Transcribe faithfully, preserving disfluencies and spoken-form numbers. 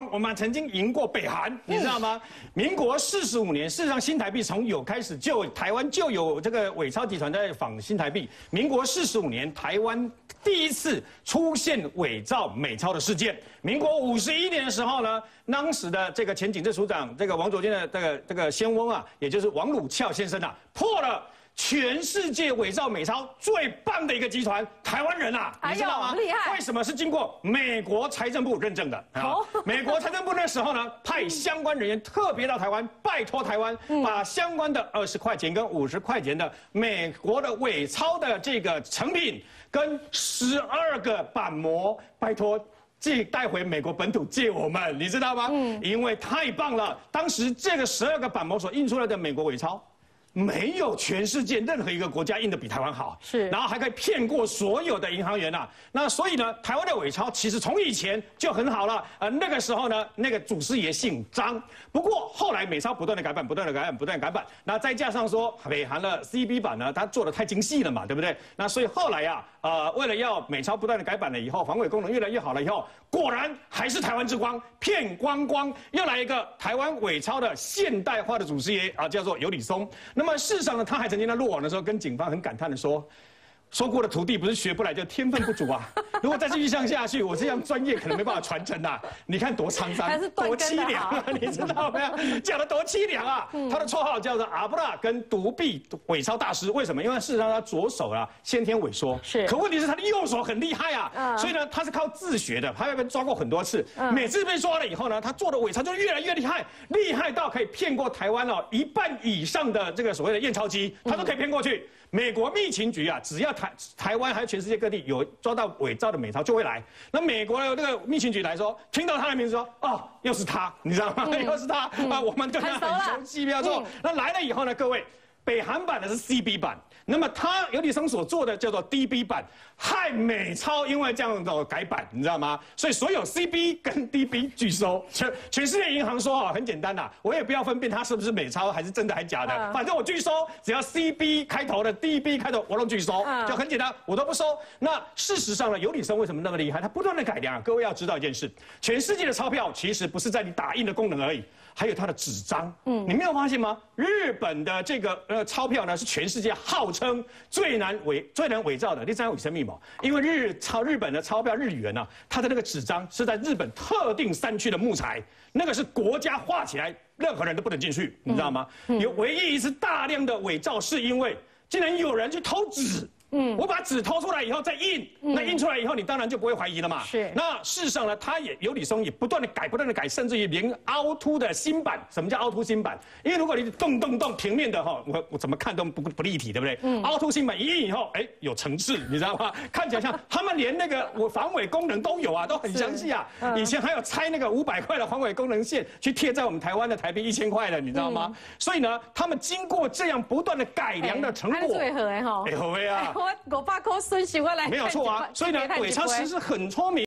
我们曾经赢过北韩，你知道吗？民国四十五年，事实上新台币从有开始就台湾就有这个伪钞集团在仿新台币。民国四十五年，台湾第一次出现伪造美钞的事件。民国五十一年的时候呢，当时的这个前警政署长这个王卓坚的这个这个先翁啊，也就是王鲁翘先生啊，破了全世界伪造美钞最棒的一个集团，台湾人啊，你知道吗？ 厉害！ 为什么是经过美国财政部认证的？啊，美国财政部那时候呢，派相关人员特别到台湾，拜托台湾把相关的二十块钱跟五十块钱的美国的伪钞的这个成品跟十二个板模，拜托。借带回美国本土借我们，你知道吗？嗯，因为太棒了，当时这个十二个板模所印出来的美国伪钞。没有全世界任何一个国家印的比台湾好， 是， 然后还可以骗过所有的银行员呐、啊。那所以呢，台湾的伪钞其实从以前就很好了。呃，那个时候呢，那个祖师爷姓张，不过后来美钞不断的改版，不断的改版，不断的改版。那再加上说北韩的 C B 版呢，它做的太精细了嘛，对不对？那所以后来呀、啊，呃，为了要美钞不断的改版了以后，防伪功能越来越好了以后，果然还是台湾之光，骗光光。又来一个台湾伪钞的现代化的祖师爷啊，叫做有李松。那么事实上呢，他还曾经在落网的时候跟警方很感叹的说：“说过的徒弟不是学不来，就天分不足啊！如果再继续这样下去，我这样专业可能没办法传承啊！你看多沧桑，多凄凉啊！你知道没有？讲的多凄凉啊！嗯、他的绰号叫做阿布拉跟独臂伪钞大师，为什么？因为事实上他左手啊先天萎缩， 是。可问题是他的右手很厉害啊，嗯、所以呢他是靠自学的，他被抓过很多次，嗯、每次被抓了以后呢，他做的伪钞就越来越厉害，厉害到可以骗过台湾哦一半以上的这个所谓的验钞机，他都可以骗过去。嗯美国密情局啊，只要台台湾还有全世界各地有抓到伪造的美钞，就会来。那美国的那个密情局来说，听到他的名字说，哦，又是他，你知道吗？嗯、又是他、嗯、啊，我们对他很熟悉，没有错。嗯、那来了以后呢，各位，北韩版的是 C B 版，那么他有李松所做的叫做 D B 版，害美钞因为这样的改版，你知道吗？所以所有 C B 跟 D B 拒收。全全世界银行说啊，很简单呐，我也不要分辨它是不是美钞还是真的还假的，嗯、反正我拒收，只要 C B 开头的 D B 开头我都拒收，嗯、就很简单，我都不收。那事实上呢，有李松为什么那么厉害？他不断的改良啊。各位要知道一件事，全世界的钞票其实不是在你打印的功能而已，还有它的纸张。嗯，你没有发现吗？日本的这个呃钞票呢，是全世界号称最难伪最难伪造的。你知道为什么吗？因为日钞日本的钞票日元呢、啊，它的那个纸张是在日本特定山区的木材，那个是国家画起来，任何人都不能进去，你知道吗？嗯嗯、有唯一一次大量的伪造，是因为竟然有人去偷纸。嗯，我把纸偷出来以后再印，嗯、那印出来以后，你当然就不会怀疑了嘛。是。那事实上呢，他也有李松也不断的改，不断的改，甚至于连凹凸的新版，什么叫凹凸新版？因为如果你动动动平面的哈，我我怎么看都不不立体，对不对？嗯。凹凸新版一印以后，哎，有层次，你知道吗？看起来像他们连那个我防伪功能都有啊，都很详细啊。嗯、以前还有拆那个五百块的防伪功能线去贴在我们台湾的台币一千块的，你知道吗？嗯、所以呢，他们经过这样不断的改良的成果， 最好哎哈， 哎好呀。 我五百块损失我来， 没有错啊，所以呢，伪钞其实很聪明。